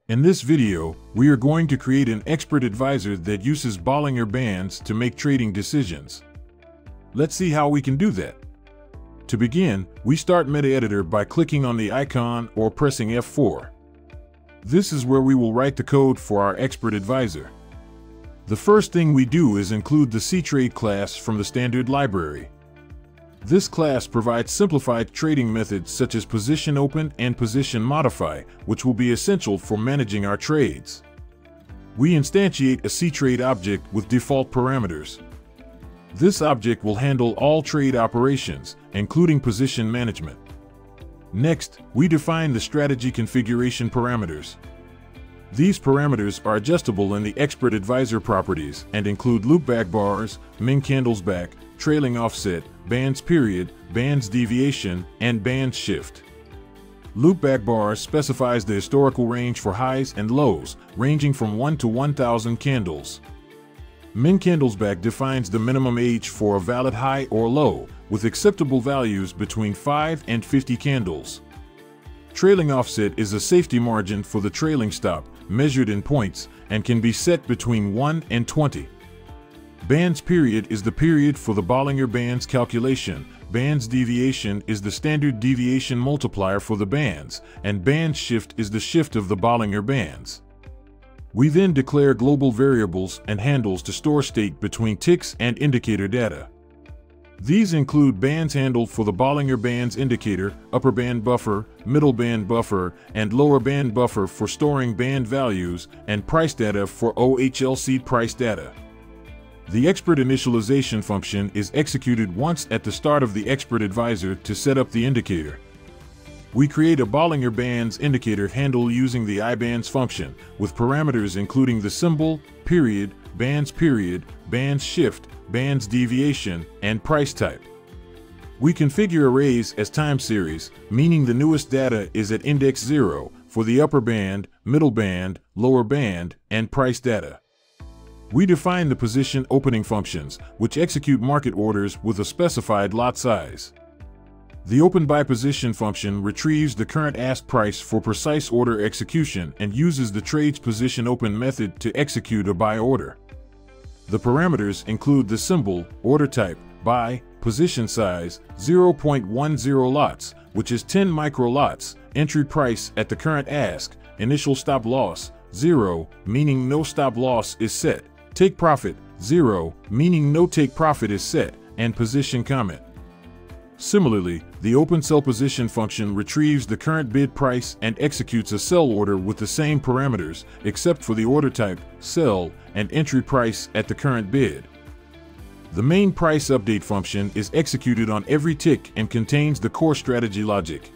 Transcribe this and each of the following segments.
In this video, we are going to create an expert advisor that uses Bollinger Bands to make trading decisions. Let's see how we can do that. To begin, we start Metaeditor by clicking on the icon or pressing F4. This is where we will write the code for our expert advisor. The first thing we do is include the CTrade class from the standard library. This class provides simplified trading methods such as PositionOpen and PositionModify, which will be essential for managing our trades. We instantiate a CTrade object with default parameters. This object will handle all trade operations, including position management. Next, we define the strategy configuration parameters. These parameters are adjustable in the Expert Advisor properties and include LookbackBars, MinCandlesBack, TrailingOffset, BandsPeriod, BandsDeviation, and BandsShift. LookbackBars specifies the historical range for highs and lows, ranging from 1 to 1,000 candles. MinCandlesBack defines the minimum age for a valid high or low, with acceptable values between 5 and 50 candles. TrailingOffset is a safety margin for the trailing stop, measured in points, and can be set between 1 and 20. BandsPeriod is the period for the Bollinger Bands calculation, BandsDeviation is the standard deviation multiplier for the bands, and BandsShift is the shift of the Bollinger Bands. We then declare global variables and handles to store state between ticks and indicator data. These include bands handled for the Bollinger Bands indicator, upper band buffer, middle band buffer, and lower band buffer for storing band values, and price data for OHLC price data. The expert initialization function is executed once at the start of the expert advisor to set up the indicator. We create a Bollinger Bands indicator handle using the iBands function, with parameters including the symbol, period, BandsPeriod, BandsShift, BandsDeviation, and price type. We configure arrays as time series, meaning the newest data is at index 0 for the upper band, middle band, lower band, and price data. We define the position opening functions, which execute market orders with a specified lot size. The openByPosition function retrieves the current ask price for precise order execution and uses the trade's PositionOpen method to execute a buy order. The parameters include the symbol, order type, buy, position size, 0.10 lots, which is 10 micro lots, entry price at the current ask, initial stop loss, 0, meaning no stop loss is set, take profit, 0, meaning no take profit is set, and position comment. Similarly, the openSellPosition function retrieves the current bid price and executes a sell order with the same parameters, except for the order type, sell, and entry price at the current bid. The main price update function is executed on every tick and contains the core strategy logic.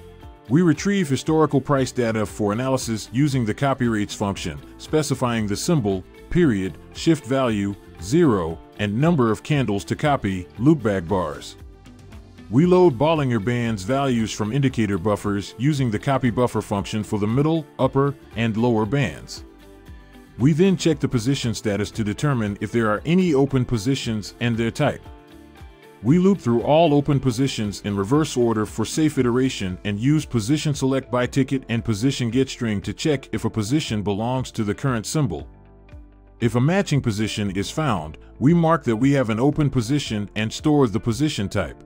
We retrieve historical price data for analysis using the copyRates function, specifying the symbol, period, shift value, 0, and number of candles to copy, LookbackBars. We load Bollinger Bands values from indicator buffers using the copyBuffer function for the middle, upper, and lower bands. We then check the position status to determine if there are any open positions and their type. We loop through all open positions in reverse order for safe iteration and use PositionSelectByTicket and PositionGetString to check if a position belongs to the current symbol. If a matching position is found, we mark that we have an open position and store the position type.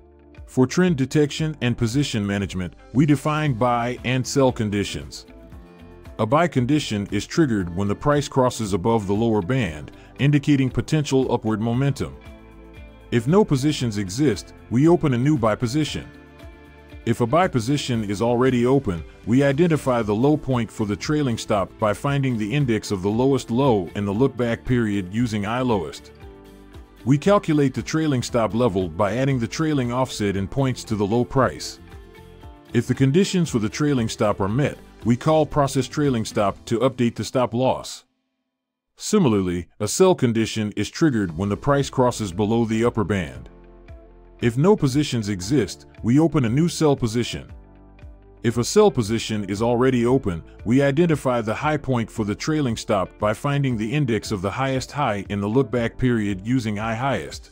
For trend detection and position management, we define buy and sell conditions. A buy condition is triggered when the price crosses above the lower band, indicating potential upward momentum. If no positions exist, we open a new buy position. If a buy position is already open, we identify the low point for the trailing stop by finding the index of the lowest low in the lookback period using iLowest. We calculate the trailing stop level by adding the trailing offset in points to the low price. If the conditions for the trailing stop are met, we call process trailing stop to update the stop loss. Similarly, a sell condition is triggered when the price crosses below the upper band. If no positions exist, we open a new sell position. If a sell position is already open, we identify the high point for the trailing stop by finding the index of the highest high in the lookback period using iHighest.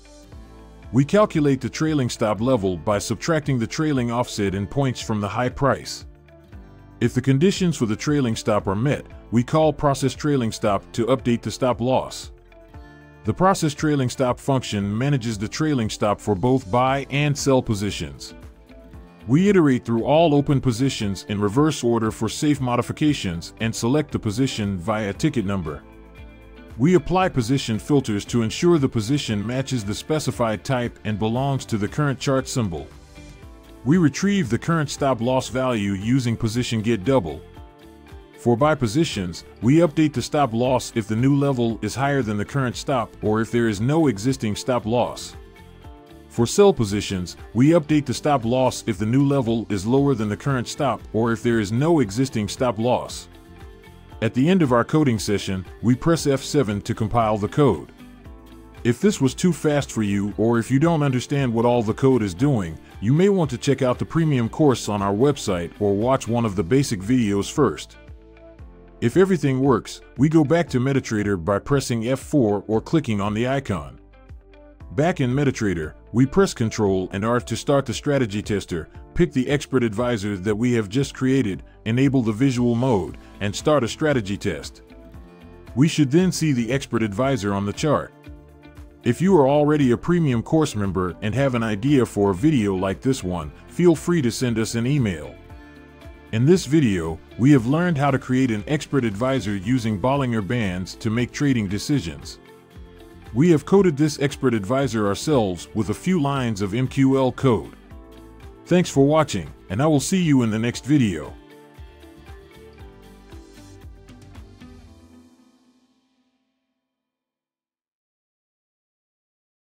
We calculate the trailing stop level by subtracting the trailing offset in points from the high price. If the conditions for the trailing stop are met, we call process trailing stop to update the stop loss. The process trailing stop function manages the trailing stop for both buy and sell positions. We iterate through all open positions in reverse order for safe modifications and select the position via ticket number. We apply position filters to ensure the position matches the specified type and belongs to the current chart symbol. We retrieve the current stop loss value using position get double. For buy positions, we update the stop loss if the new level is higher than the current stop or if there is no existing stop loss. For sell positions, we update the stop loss if the new level is lower than the current stop or if there is no existing stop loss. At the end of our coding session, we press F7 to compile the code. If this was too fast for you or if you don't understand what all the code is doing, you may want to check out the premium course on our website or watch one of the basic videos first. If everything works, we go back to Metaeditor by pressing F4 or clicking on the icon. Back in Metaeditor, we press Ctrl and R to start the strategy tester, pick the expert advisor that we have just created, enable the visual mode, and start a strategy test. We should then see the expert advisor on the chart. If you are already a premium course member and have an idea for a video like this one, feel free to send us an email. In this video, we have learned how to create an expert advisor using Bollinger Bands to make trading decisions. We have coded this expert advisor ourselves with a few lines of MQL code. Thanks for watching, and I will see you in the next video.